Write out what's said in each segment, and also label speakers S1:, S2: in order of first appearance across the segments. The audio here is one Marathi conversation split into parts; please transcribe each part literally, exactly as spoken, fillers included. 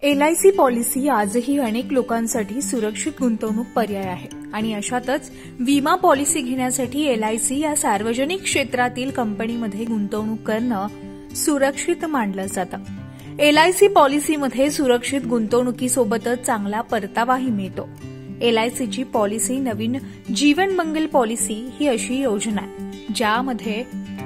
S1: एलआयसी पॉलिसी आजही अनेक लोकांसाठी सुरक्षित गुंतवणूक पर्याय आहे आणि अशातच विमा पॉलिसी घेण्यासाठी एलआयसी या सार्वजनिक क्षेत्रातील कंपनीमध्ये गुंतवणूक करणं सुरक्षित मानलं जातं। एलआयसी पॉलिसीमध्ये सुरक्षित गुंतवणुकीसोबतच चांगला परतावाही मिळतो। एलआयसीची पॉलिसी नवीन जीवन मंगल पॉलिसी ही अशी योजना आहे ज्यामध्ये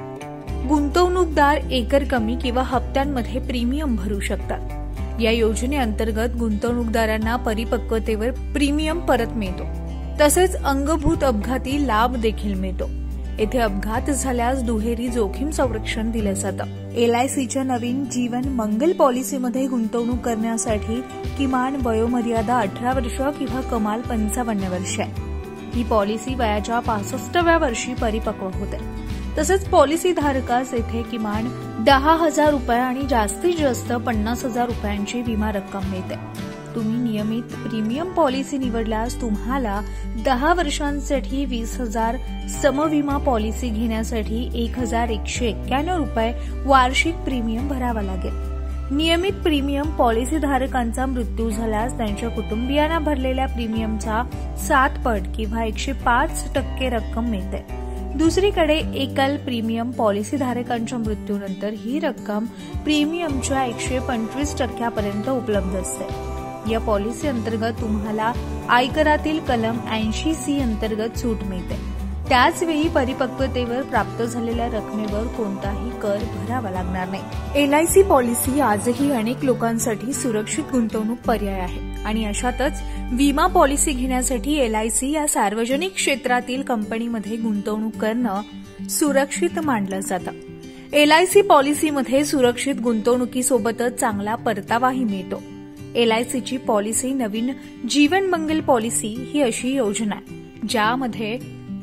S1: गुंतवणूकदार एकर कमी किंवा हप्त्यांमध्ये प्रीमियम भरू शकतात। या योजनेअंतर्गत गुंतवणूकदारांना परिपक्वतेवर प्रीमियम परत मिळतो, तसेच अंगभूत अपघाती लाभ देखील मिळतो। येथे अपघात झाल्यास दुहेरी जोखीम संरक्षण दिलं जातं। एलआयसीच्या नवीन जीवन मंगल पॉलिसीमध्ये गुंतवणूक करण्यासाठी किमान वयोमर्यादा अठरा वर्ष किंवा कमाल पंचावन्न वर्ष आहे। ही पॉलिसी वयाच्या पासष्टव्या वर्षी परिपक्व होते। तसेच पॉलिसी धारकास येथे किमान दहा हजार रुपये आणि जास्तीत जास्त पन्नास हजार रुपयांची विमा रक्कम मिळते। तुम्ही नियमित प्रीमियम पॉलिसी निवडल्यास तुम्हाला दहा वर्षांसाठी वीस हजार, समविमा पॉलिसी घेण्यासाठी एक हजार एकशे एक्क्याण्णव रुपये वार्षिक प्रीमियम भरावा लागेल। नियमित प्रीमियम पॉलिसी धारकांचा मृत्यू झाल्यास त्यांच्या कुटुंबियांना भरलेल्या प्रीमियमचा सात पट किंवा एकशे पाच टक्के रक्कम मिळते। दुसरीकडे एकल प्रीमियम पॉलिसीधारकांच्या मृत्यूनंतर ही रक्कम प्रीमियमच्या एकशे पंचवीस टक्क्यापर्यंत उपलब्ध असते। या पॉलिसी अंतर्गत तुम्हाला आयकरातील कलम ऐंशी सी अंतर्गत सूट मिळते। त्याचवेळी परिपक्वतेवर प्राप्त झालेल्या रकमेवर कोणताही कर भरावा लागणार नाही। एलआयसी पॉलिसी आजही अनेक लोकांसाठी सुरक्षित गुंतवणूक पर्याय आहे आणि अशातच विमा पॉलिसी घेण्यासाठी एलआयसी या सार्वजनिक क्षेत्रातील कंपनीमध्ये गुंतवणूक करणं सुरक्षित मानलं जातं। एलआयसी पॉलिसीमध्ये सुरक्षित गुंतवणुकीसोबतच चांगला परतावाही मिळतो। एलआयसीची पॉलिसी नवीन जीवन मंगल पॉलिसी ही अशी योजना आहे ज्यामध्ये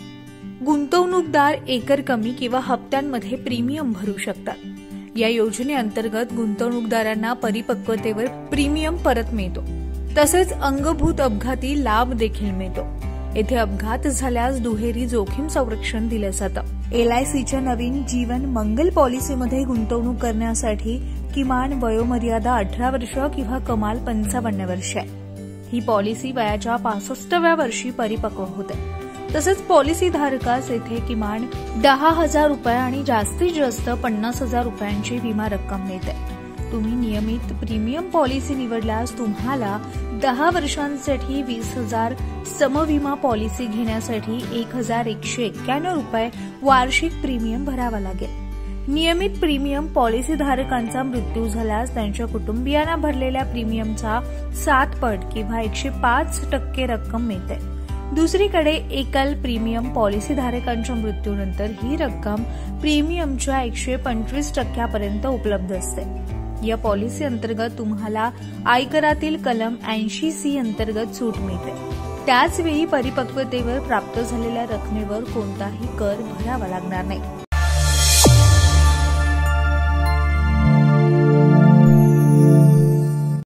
S1: गुंतवणूकदार एकर कमी किंवा हप्त्यांमध्ये प्रीमियम भरू शकतात। या योजनेअंतर्गत गुंतवणूकदारांना परिपक्वतेवर प्रीमियम परत मिळतो, तसेच अंगभूत अपघाती लाभ देखील मिळतो। येथे अपघात झाल्यास दुहेरी जोखीम संरक्षण दिलं जातं। एलआयसीच्या नवीन जीवन मंगल पॉलिसीमध्ये गुंतवणूक करण्यासाठी किमान वयोमर्यादा अठरा वर्ष किंवा कमाल पंचावन्न वर्ष आहे। ही पॉलिसी वयाच्या पासष्टव्या वर्षी परिपक्व होते। तसेच पॉलिसी धारकास येथे किमान दहा हजार रुपये आणि जास्तीत जास्त पन्नास हजार रुपयांची विमा रक्कम मिळते। तुम्ही नियमित प्रीमियम पॉलिसी निवडल्यास तुम्हाला दहा वर्षांसाठी वीस हजार, समविमा पॉलिसी घेण्यासाठी एक हजार एकशे एक्क्याण्णव रुपये वार्षिक प्रीमियम भरावा लागेल। नियमित प्रीमियम पॉलिसी धारकांचा मृत्यू झाल्यास त्यांच्या कुटुंबियांना भरलेल्या प्रीमियमचा सात पट किंवा एकशे पाच टक्के रक्कम मिळते। दुसरीकडे एकल प्रीमियम पॉलिसीधारकांच्या मृत्यूनंतर ही रक्कम प्रीमियमच्या एकशे पंचवीस टक्क्यापर्यंत उपलब्ध असते। या पॉलिसी अंतर्गत तुम्हाला आयकरातील कलम ऐंशी सी अंतर्गत सूट मिळते। त्याचवेळी परिपक्वतेवर प्राप्त झालेल्या रकमेवर कोणताही कर भरावा लागणार नाही।